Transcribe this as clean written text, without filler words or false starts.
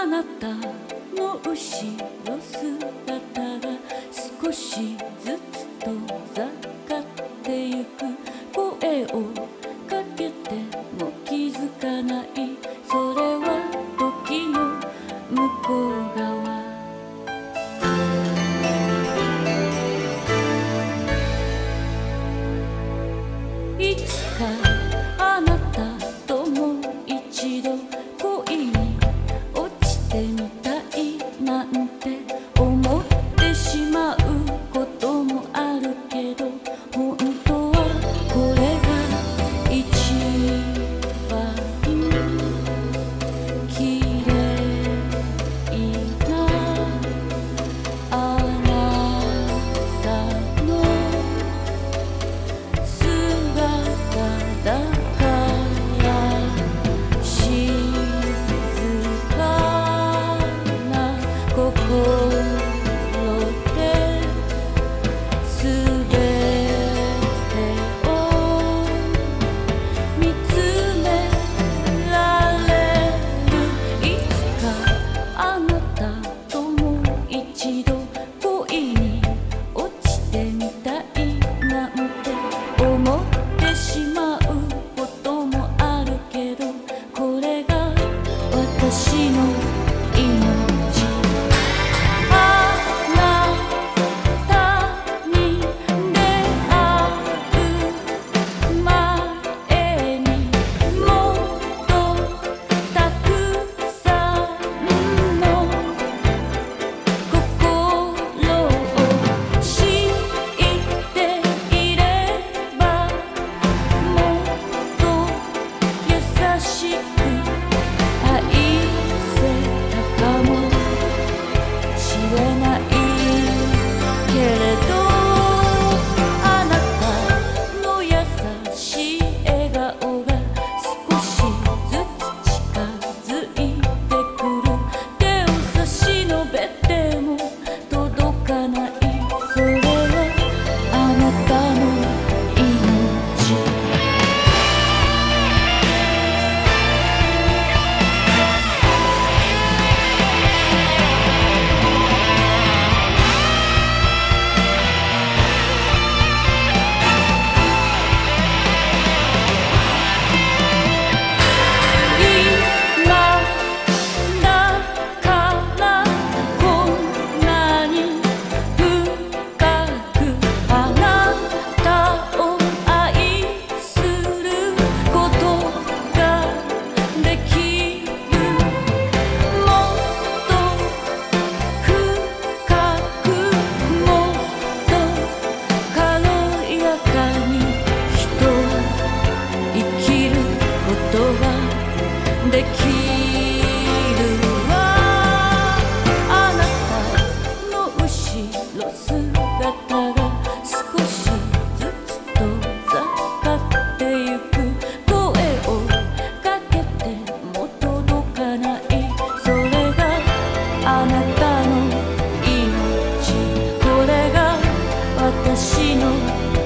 なたの後ろ姿が少しずつ遠ざかってゆく。声をかけても気づかない。それは時の向こう側。いつかあなたともう一度恋に落ちてみたいなんて思ってしまうこともあるけど、本当はこれが一番綺麗なあなたのだから静かな心で全てを見つめられる。いつかあなたともう一度恋に落ちてみたいなんて思ってしまうこともあるけど、これが私の命。あなたに出会う前にもっとたくさんの心を知っていればもっと優しく愛せたかもしれないけれど、あなたの優しい笑顔が少しずつ近づいてくる。手を差し伸べても届かない。それはあなたの命。今だからこんなに深くあなたを愛することができる。もっと深くもっと軽やかに人は生きることができるわ。あなたの後ろ姿が少しずつ遠ざかってゆく。声をかけても届かない。それがあなたの命。これが私の